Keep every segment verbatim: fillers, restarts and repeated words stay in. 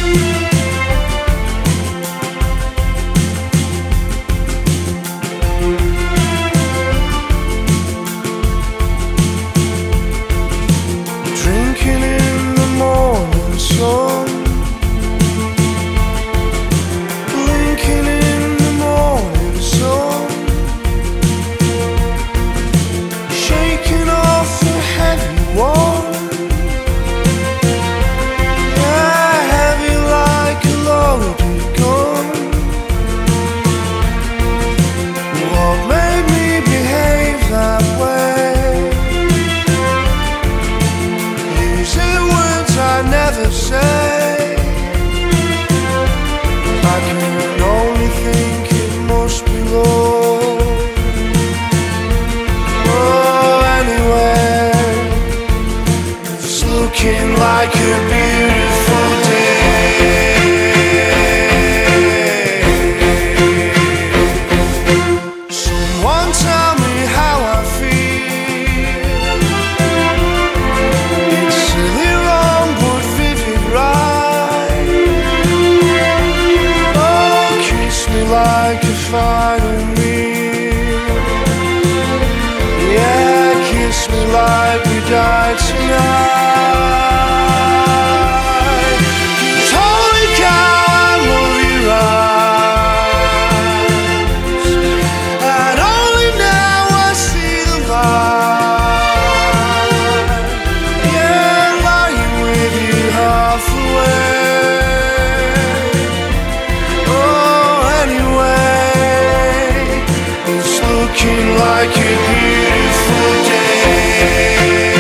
Like a beautiful day. Someone tell me how I feel. It's silly wrong but vivid right. Oh, kiss me like a final meal. Yeah, kiss me like we died tonight. Like a beautiful day.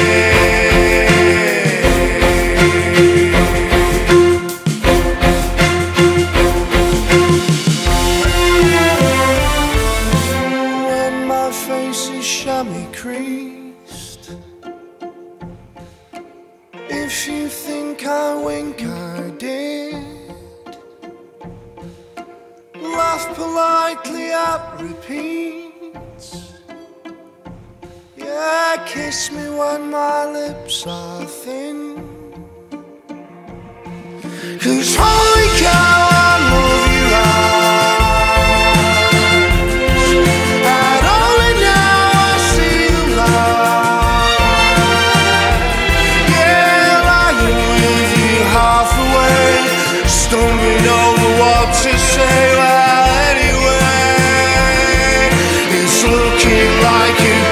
When my face is chamois creased, if you think I wink, I did. Laugh politely at repeat. Yeah, kiss me when my lips are thin. 'Cause holy cow, I love your eyes, and only now I see the light. Yeah, lying with you half awake, stumbling over what to say. Well, anyway, it's looking like you